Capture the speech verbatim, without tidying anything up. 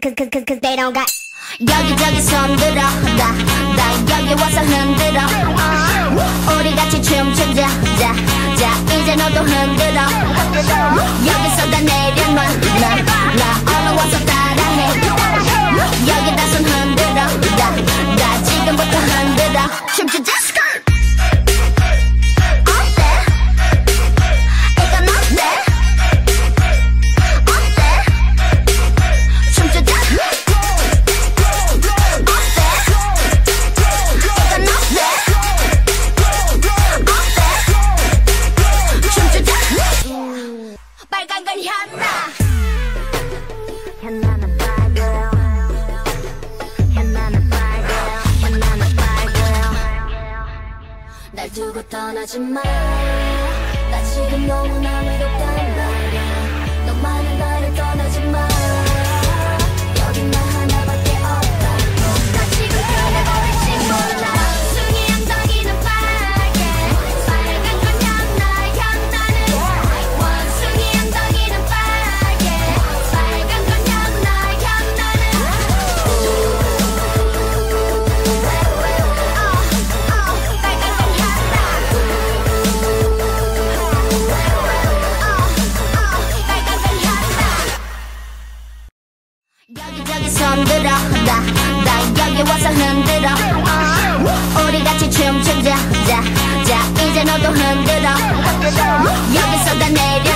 크크크크크크 they don't got 여기저기 손들어 나, 나 여기 와서 흔들어 uh, 우리 같이 춤추자 자, 자 이제 너도 흔들어 여기서 다 내려놔 나, 나 얼른 와서 따라해 여기다 손 흔들어 나, 나 지금부터 흔들어 춤추자 빨간 건 현나 현나는 빨개요 현나는 빨개요 현나는 빨개요 날 두고 떠나지 마 나 지금 너무나 외롭단 말이야 너만은 나를 떠나지 마 여긴 나 하나밖에 없다고 나 지금 변해버릴지 몰라 숭이 엉덩이는 빨개 빨간 건 현나 현나는 원숭이 엉덩이는 빨개 빨간 건 현나 현나는 어, 어, 빨간 건 현나 여기저기 손들어 나, 나 여기 와서 흔들어 uh, 우리 같이 춤추자 자, 자 이제 너도 흔들어 여기서 다 내려